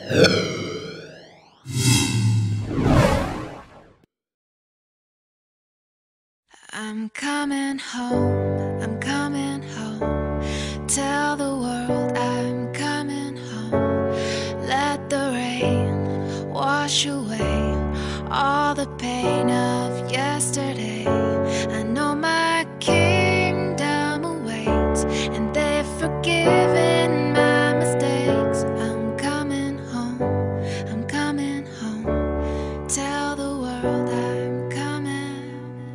I'm coming home, I'm coming home. Tell the world I'm coming home. Let the rain wash away all the pain of yesterday. I know my kingdom awaits, and they've forgiven my mistakes. I'm coming home, I'm coming home. Tell the world I'm coming.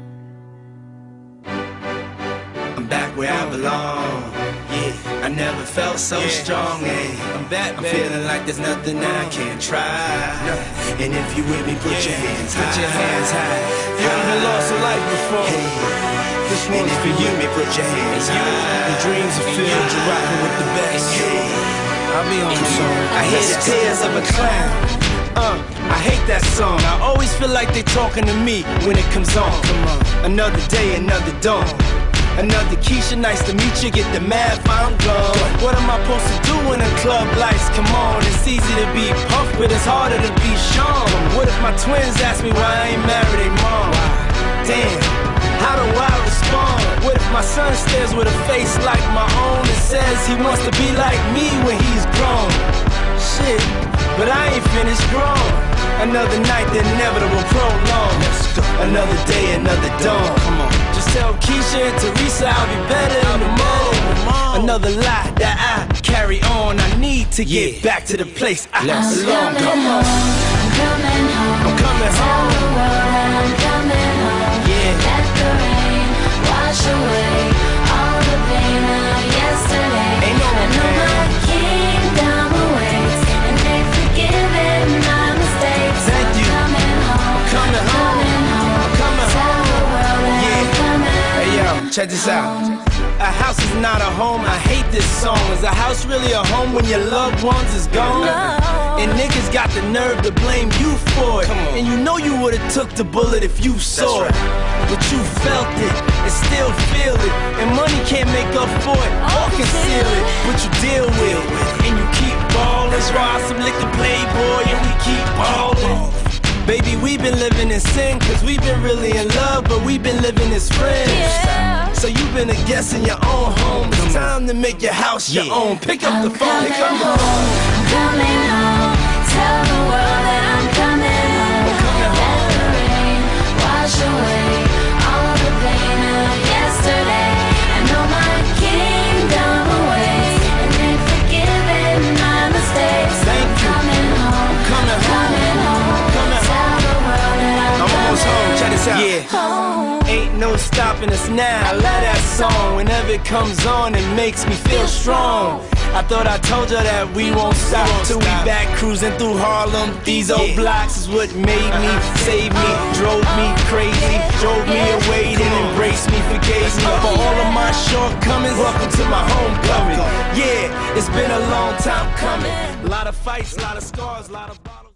I'm back where I belong. Yeah, I never felt so strong. I'm back, I'm feeling like there's nothing I can't try. And if you with me, put your hands high. Put your hands high. You ever lost a life before? This one's for you. Put your hands high. The dreams are filled, you're rocking with the best. I'll be on the song. I hear the tears of a clown. I hate that song. I always feel like they talking to me when it comes on. Another day, another dawn. Another Keisha, nice to meet you. Get the math, I'm gone. What am I supposed to do when the club lights come on? It's easy to be Puff, but it's harder to be Sean. What if my twins ask me why I ain't married their mom? Damn, how do I respond? What if my son stares with a face like my own and says he wants to be like me when he's grown? Shit, but I ain't finished grown. Another night, the inevitable prolong. Another day, another dawn. Come on. Just tell Keisha and Teresa I'll be better in the morning. Another lie that I carry on. I need to get back to the place I belong. Come on. I'm coming home. I'm coming Tell home. the world that I'm coming home. Yeah. Let the rain wash away all the pain of yesterday. Ain't no I know my kingdom awaits, and they've forgiven my mistakes. Thank you. I'm coming home. Coming home. home. Coming Tell home. the world that I'm coming. Hey yo, check this out. A house is not a home, I hate this song. Is a house really a home when your loved ones is gone? And niggas got the nerve to blame you for it. And you know you would've took the bullet if you saw it. But you felt it and still feel it. And money can't make up for it or conceal it. But you deal with it and you keep ballin'. Ride some liquor Playboy and we keep ballin'. Baby, we've been living in sin, cause we've been really in love, but we've been living as friends. So you've been a guest in your own home. It's time to make your house your own. Pick up the phone, pick up the phone. I'm coming home. Tell the world that I'm coming home. Let the rain wash away all the pain of yesterday. I know my kingdom awaits, and they've forgiven my mistakes. Thank you. Coming home. Coming home. Coming home. Tell the world that I'm almost home, check this out. home. Ain't no stopping us now. I love that song. Whenever it comes on, it makes me feel strong. I thought I told you that we won't stop till we back cruising through Harlem. These old blocks is what made me, saved me, drove me crazy, drove me away, then embraced me, forgave me for all of my shortcomings. Welcome to my homecoming. Yeah, it's been a long time coming. A lot of fights, a lot of scars, a lot of bottles.